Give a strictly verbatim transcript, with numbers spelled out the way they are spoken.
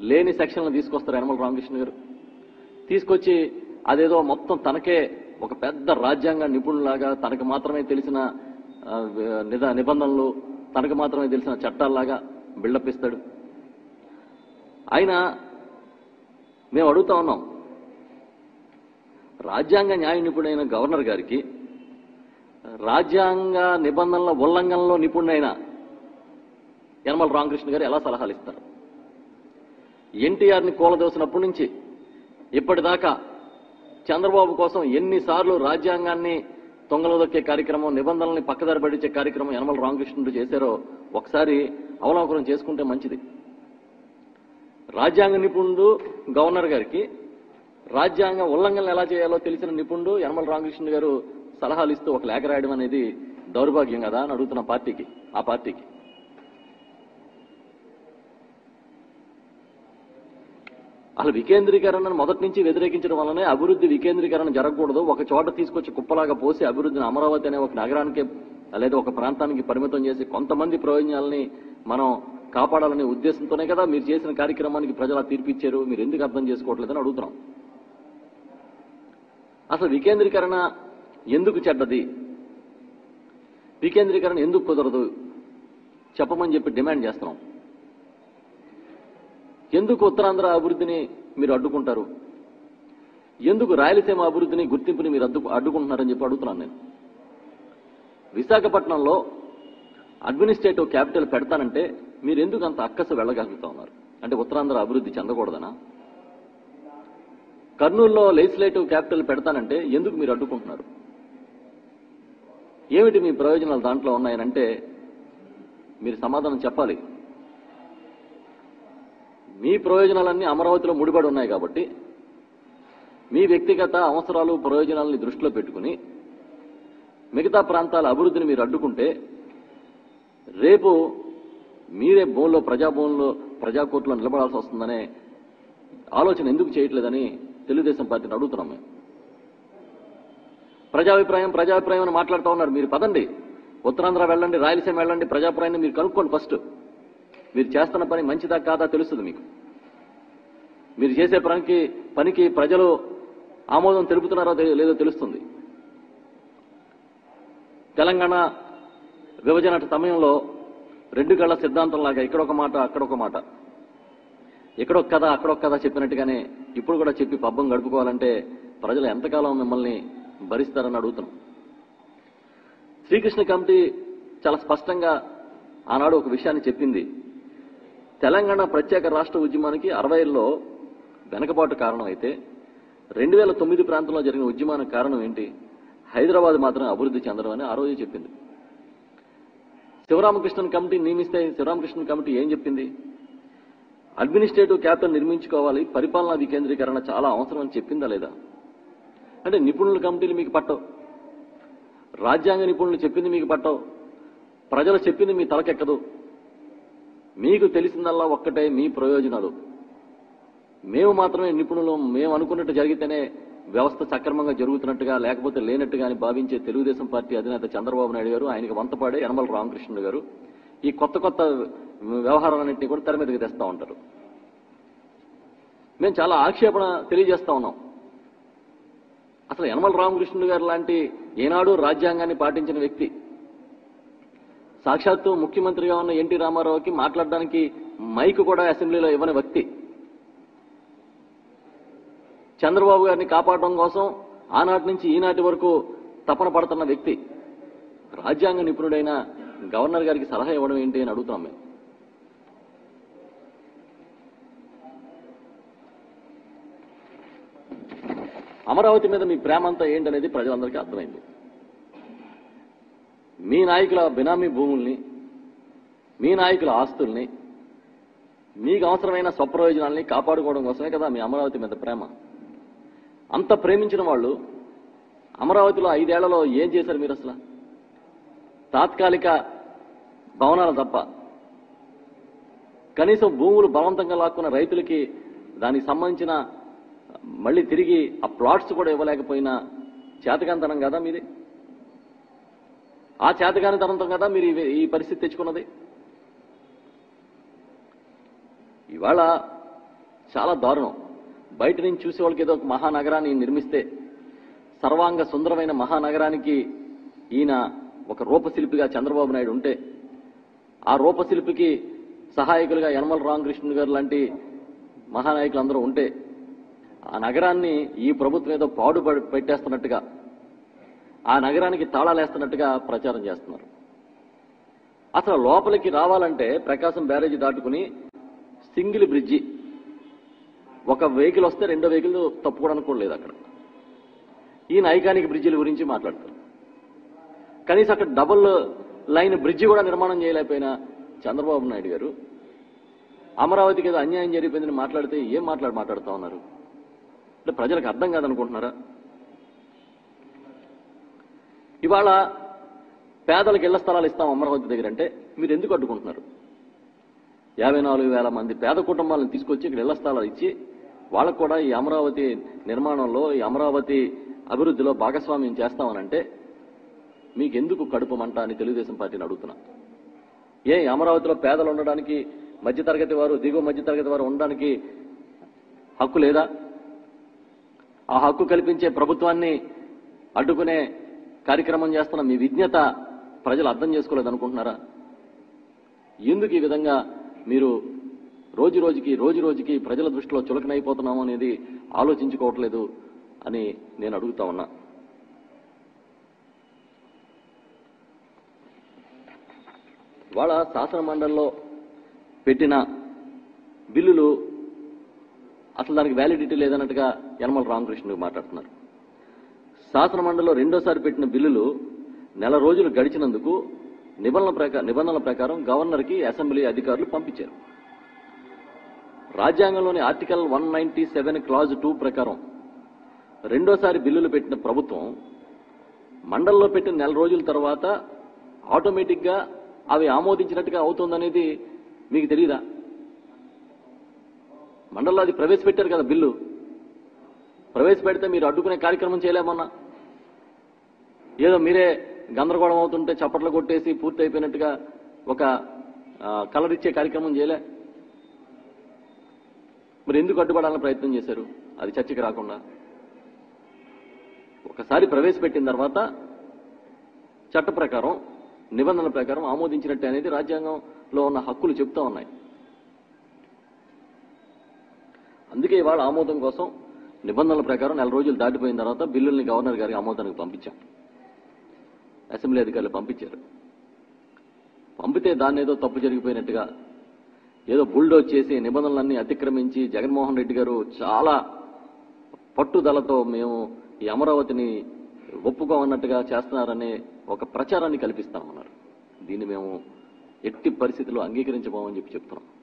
లేని సెక్షన్లు తీసుకొస్తారు యనమల రామకృష్ణ గారు. తీసుకొచ్చి అదేదో మొత్తం తనకే ఒక పెద్ద రాజ్యాంగ నిపుణులాగా తనకు మాత్రమే తెలిసిన నిబంధనలు, తనకు మాత్రమే తెలిసిన చట్టాల్లాగా బిల్డప్ ఇస్తాడు. ఆయన మేము అడుగుతా ఉన్నాం, రాజ్యాంగ న్యాయ నిపుణుడైన గవర్నర్ గారికి రాజ్యాంగ నిబంధనల ఉల్లంఘనలో నిపుణుడైన యనమల రామకృష్ణ గారు ఎలా సలహాలు ఇస్తారు? ఎన్టీఆర్ని కూలదోసినప్పటి నుంచి ఇప్పటిదాకా చంద్రబాబు కోసం ఎన్నిసార్లు రాజ్యాంగాన్ని తొంగలదొక్కే కార్యక్రమం, నిబంధనల్ని పక్కదారి పట్టించే కార్యక్రమం యనమల రామకృష్ణుడు చేశారో ఒకసారి అవలోకనం చేసుకుంటే మంచిది. రాజ్యాంగ నిపుణుడు గవర్నర్ గారికి రాజ్యాంగ ఉల్లంఘనలు ఎలా చేయాలో తెలిసిన నిపుణుడు యనమల రామకృష్ణ గారు సలహాలు ఇస్తూ ఒక లేఖ రాయడం అనేది దౌర్భాగ్యం కదా అని అడుగుతున్న పార్టీకి ఆ పార్టీకి అసలు వికేంద్రీకరణను మొదటి నుంచి వ్యతిరేకించడం వల్లనే అభివృద్ధి వికేంద్రీకరణ జరగకూడదు, ఒక చోట తీసుకొచ్చి కుప్పలాగా పోసి అభివృద్ధిని అమరావతి అనే ఒక నగరానికి లేదా ఒక ప్రాంతానికి పరిమితం చేసి కొంతమంది ప్రయోజనాలని మనం కాపాడాలనే ఉద్దేశంతోనే కదా మీరు చేసిన కార్యక్రమానికి ప్రజలు తీర్పిచ్చారు. మీరు ఎందుకు అర్థం చేసుకోవట్లేదని అడుగుతున్నాం. అసలు వికేంద్రీకరణ ఎందుకు చెడ్డది, వికేంద్రీకరణ ఎందుకు కుదరదు చెప్పమని చెప్పి డిమాండ్ చేస్తున్నాం. ఎందుకు ఉత్తరాంధ్ర అభివృద్ధిని మీరు అడ్డుకుంటారు, ఎందుకు రాయలసీమ అభివృద్ధిని గుర్తింపుని మీరు అడ్డు అడ్డుకుంటున్నారని చెప్పి అడుగుతున్నాను నేను. విశాఖపట్నంలో అడ్మినిస్ట్రేటివ్ క్యాపిటల్ పెడతానంటే మీరు ఎందుకు అంత అక్కస వెళ్ళగలుగుతా ఉన్నారు? అంటే ఉత్తరాంధ్ర అభివృద్ధి చెందకూడదనా? కర్నూలులో లెజిస్లేటివ్ క్యాపిటల్ పెడతానంటే ఎందుకు మీరు అడ్డుకుంటున్నారు? ఏమిటి మీ ప్రయోజనాలు దాంట్లో ఉన్నాయనంటే మీరు సమాధానం చెప్పాలి. మీ ప్రయోజనాలన్నీ అమరావతిలో ముడిపడి ఉన్నాయి కాబట్టి మీ వ్యక్తిగత అవసరాలు ప్రయోజనాలని దృష్టిలో పెట్టుకుని మిగతా ప్రాంతాల అభివృద్ధిని మీరు అడ్డుకుంటే రేపు మీరే భూముల్లో ప్రజాభూముల్లో ప్రజాకోర్టులో నిలబడాల్సి వస్తుందనే ఆలోచన ఎందుకు చేయట్లేదని తెలుగుదేశం పార్టీని అడుగుతున్నాం. మేము ప్రజాభిప్రాయం ప్రజాభిప్రాయం అని మాట్లాడుతూ ఉన్నారు. మీరు పదండి, ఉత్తరాంధ్ర వెళ్ళండి, రాయలసీమ వెళ్ళండి, ప్రజాభిప్రాయాన్ని మీరు కనుక్కోండి. ఫస్ట్ మీరు చేస్తున్న పని మంచిదా కాదా తెలుస్తుంది మీకు. మీరు చేసే పనికి పనికి ప్రజలు ఆమోదం తెలుపుతున్నారో లేదో తెలుస్తుంది. తెలంగాణ విభజన సమయంలో రెండు గళ్ల సిద్ధాంతం లాగా ఇక్కడొక మాట అక్కడొక మాట, ఇక్కడొక కథ అక్కడొక కథ చెప్పినట్టుగానే ఇప్పుడు కూడా చెప్పి పబ్బం గడుపుకోవాలంటే ప్రజలు ఎంతకాలం మిమ్మల్ని భరిస్తారని అడుగుతున్నాం. శ్రీకృష్ణ కమిటీ చాలా స్పష్టంగా ఆనాడు ఒక విషయాన్ని చెప్పింది. తెలంగాణ ప్రత్యేక రాష్ట్ర ఉద్యమానికి అరవైలో వెనకబాటు కారణం అయితే రెండు వేల తొమ్మిది ప్రాంతంలో జరిగిన ఉద్యమానికి కారణం ఏంటి? హైదరాబాద్ మాత్రం అభివృద్ధి చెందడం అని ఆ రోజు చెప్పింది. శివరామకృష్ణన్ కమిటీ నియమిస్తే శివరామకృష్ణన్ కమిటీ ఏం చెప్పింది? అడ్మినిస్ట్రేటివ్ క్యాపిటల్ నిర్మించుకోవాలి, పరిపాలనా వికేంద్రీకరణ చాలా అవసరం అని చెప్పిందా లేదా? అంటే నిపుణుల కమిటీలు మీకు పట్టవు, రాజ్యాంగ నిపుణులు చెప్పింది మీకు పట్టవు, ప్రజలు చెప్పింది మీ తలకెక్కదు. మీకు తెలిసిందల్లా ఒక్కటే మీ ప్రయోజనాలు. మేము మాత్రమే నిపుణులు, మేము అనుకున్నట్టు జరిగితేనే వ్యవస్థ సక్రమంగా జరుగుతున్నట్టుగా లేకపోతే లేనట్టుగా అని భావించే తెలుగుదేశం పార్టీ అధినేత చంద్రబాబు నాయుడు గారు, ఆయనకి వంతపాడే యనమల రామకృష్ణుడు గారు ఈ కొత్త కొత్త వ్యవహారాలన్నింటినీ కూడా తెర మీదకి తెస్తా ఉంటారు. మేము చాలా ఆక్షేపణ తెలియజేస్తా ఉన్నాం. అసలు యనమల రామకృష్ణుడు గారు లాంటి ఏనాడు రాజ్యాంగాన్ని పాటించిన వ్యక్తి, సాక్షాత్తు ముఖ్యమంత్రిగా ఉన్న ఎన్టీ రామారావుకి మాట్లాడడానికి మైక్ కూడా అసెంబ్లీలో ఇవ్వని వ్యక్తి, చంద్రబాబు గారిని కాపాడడం కోసం ఆనాటి నుంచి ఈనాటి వరకు తపన పడుతున్న వ్యక్తి, రాజ్యాంగ నిపుణుడైన గవర్నర్ గారికి సలహా ఇవ్వడం ఏంటి అని అడుగుతున్నాం మేము. అమరావతి మీద మీ ప్రేమ అంతా ఏంటనేది ప్రజలందరికీ అర్థమైంది. మీ నాయకుల బినామీ భూముల్ని, మీ నాయకుల ఆస్తుల్ని, మీకు అవసరమైన స్వప్రయోజనాల్ని కాపాడుకోవడం కోసమే కదా మీ అమరావతి మీద ప్రేమ. అంత ప్రేమించిన వాళ్ళు అమరావతిలో ఐదేళ్లలో ఏం చేశారు మీరు? అసలు తాత్కాలిక భవనాలు తప్ప కనీసం భూములు బలవంతంగా లాక్కున్న రైతులకి దానికి సంబంధించిన మళ్ళీ తిరిగి ఆ ప్లాట్స్ కూడా ఇవ్వలేకపోయినా చేతకానితనం కదా మీది. ఆ చేతకానితనంతో కదా మీరు ఈ పరిస్థితి తెచ్చుకున్నది. ఇవాళ చాలా దారుణం. బయట నుంచి చూసే వాళ్ళకి ఏదో ఒక మహానగరాన్ని నిర్మిస్తే సర్వాంగ సుందరమైన మహానగరానికి ఈయన ఒక రూపశిల్పిగా చంద్రబాబు నాయుడు ఉంటే, ఆ రూపశిల్పికి సహాయకులుగా యనమల రామకృష్ణ గారు లాంటి మహానాయకులు అందరూ ఉంటే, ఆ నగరాన్ని ఈ ప్రభుత్వం ఏదో పాడు పెట్టేస్తున్నట్టుగా, ఆ నగరానికి తాళాలేస్తున్నట్టుగా ప్రచారం చేస్తున్నారు. అసలు లోపలికి రావాలంటే ప్రకాశం బ్యారేజీ దాటుకుని సింగిల్ బ్రిడ్జి, ఒక వెహికల్ వస్తే రెండో వెహికల్ తప్పుకోవడానికి కూడా లేదు అక్కడ. ఈయన ఐకానిక్ బ్రిడ్జిల గురించి మాట్లాడతారు. కనీసం అక్కడ డబుల్ లైన్ బ్రిడ్జి కూడా నిర్మాణం చేయలేకపోయినా చంద్రబాబు నాయుడు గారు అమరావతికి ఏదో అన్యాయం జరిగిపోయిందని మాట్లాడితే ఏం మాట్లాడి మాట్లాడుతూ ఉన్నారు అంటే ప్రజలకు అర్థం కాదనుకుంటున్నారా? ఇవాళ పేదలకు ఇళ్ల స్థలాలు ఇస్తాం అమరావతి దగ్గర అంటే మీరు ఎందుకు అడ్డుకుంటున్నారు? యాభై నాలుగు వేల మంది పేద కుటుంబాలను తీసుకొచ్చి ఇక్కడ ఇళ్ల స్థలాలు ఇచ్చి వాళ్ళకు కూడా ఈ అమరావతి నిర్మాణంలో, ఈ అమరావతి అభివృద్ధిలో భాగస్వామ్యం చేస్తామనంటే మీకెందుకు కడుపు మంట అని తెలుగుదేశం పార్టీని అడుగుతున్నా. ఏ అమరావతిలో పేదలు ఉండడానికి, మధ్యతరగతి వారు, దిగువ మధ్యతరగతి వారు ఉండడానికి హక్కు లేదా? ఆ హక్కు కల్పించే ప్రభుత్వాన్ని అడ్డుకునే కార్యక్రమం చేస్తున్న మీ విజ్ఞత ప్రజలు అర్థం చేసుకోలేదనుకుంటున్నారా? ఎందుకు ఈ విధంగా మీరు రోజు రోజుకి రోజు రోజుకి ప్రజల దృష్టిలో చులకనైపోతున్నాము అనేది ఆలోచించుకోవట్లేదు అని నేను అడుగుతా ఉన్నా. వాళ్ళ శాసన మండలిలో పెట్టిన బిల్లులు అసలు దానికి వ్యాలిడిటీ లేదన్నట్టుగా యనమల రామకృష్ణ మాట్లాడుతున్నారు. శాసన మండలిలో రెండోసారి పెట్టిన బిల్లులు నెల రోజులు గడిచినందుకు నిబంధనల ప్రకారం నిబంధనల ప్రకారం గవర్నర్కి అసెంబ్లీ అధికారులు పంపించారు. రాజ్యాంగంలోని article one ninety seven clause two ప్రకారం రెండోసారి బిల్లులు పెట్టిన ప్రభుత్వం మండలిలో పెట్టిన నెల రోజుల తర్వాత ఆటోమేటిక్ గా అవి ఆమోదించినట్టుగా అవుతుందనేది మీకు తెలియదా? మండలిలో అది ప్రవేశపెట్టారు కదా బిల్లు. ప్రవేశపెడితే మీరు అడ్డుకునే కార్యక్రమం చేయలేమన్నా? ఏదో మీరే గందరగోళం అవుతుంటే చప్పట్లు కొట్టేసి పూర్తి అయిపోయినట్టుగా ఒక కలర్ ఇచ్చే కార్యక్రమం చేయలే. మరి ఎందుకు అడ్డుపడాలని ప్రయత్నం చేశారు అది చర్చకి రాకుండా? ఒకసారి ప్రవేశపెట్టిన తర్వాత చట్ట ప్రకారం, నిబంధనల ప్రకారం ఆమోదించినట్టే అనేది రాజ్యాంగంలో ఉన్న హక్కులు చెప్తా ఉన్నాయి. అందుకే ఇవాళ ఆమోదం కోసం నిబంధనల ప్రకారం నెల రోజులు దాటిపోయిన తర్వాత బిల్లుల్ని గవర్నర్ గారికి ఆమోదానికి పంపించాం. అసెంబ్లీ అధికారులు పంపించారు. పంపితే దాన్ని ఏదో తప్పు జరిగిపోయినట్టుగా, ఏదో బుల్డోజ్ చేసి నిబంధనలన్నీ అతిక్రమించి జగన్మోహన్ రెడ్డి గారు చాలా పట్టుదలతో మేము ఈ అమరావతిని ఒప్పుకోమన్నట్టుగా చేస్తున్నారనే ఒక ప్రచారాన్ని కల్పిస్తామన్నారు. దీన్ని మేము ఎట్టి పరిస్థితుల్లో అంగీకరించబోమని చెప్పి చెప్తున్నాం.